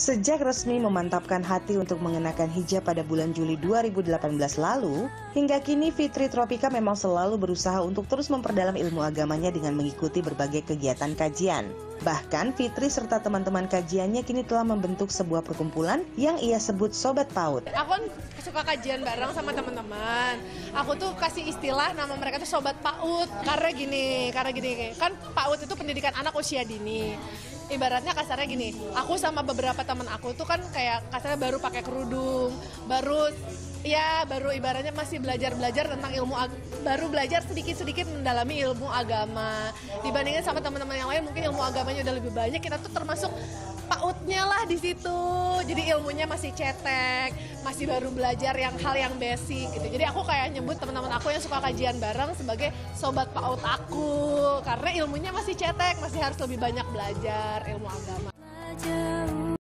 Sejak resmi memantapkan hati untuk mengenakan hijab pada bulan Juli 2018 lalu, hingga kini Fitri Tropika memang selalu berusaha untuk terus memperdalam ilmu agamanya dengan mengikuti berbagai kegiatan kajian. Bahkan Fitri serta teman-teman kajiannya kini telah membentuk sebuah perkumpulan yang ia sebut Sobat PAUD. Aku kan suka kajian bareng sama teman-teman. Aku tuh kasih istilah nama mereka tuh Sobat PAUD. Karena gini, kan PAUD itu pendidikan anak usia dini. Ibaratnya kasarnya gini, aku sama beberapa teman aku tuh kan kayak kasarnya baru pakai kerudung, baru ibaratnya masih belajar tentang baru belajar sedikit-sedikit mendalami ilmu agama. Dibandingin sama teman-teman yang lain mungkin ilmu agamanya udah lebih banyak, kita tuh termasuk PAUD-nya lah di situ. Jadi ilmunya masih cetek, masih baru belajar hal yang basic gitu. Jadi aku kayak nyebut teman-teman aku yang suka kajian bareng sebagai sobat PAUD aku, karena ilmunya masih cetek, masih harus lebih banyak belajar ilmu agama.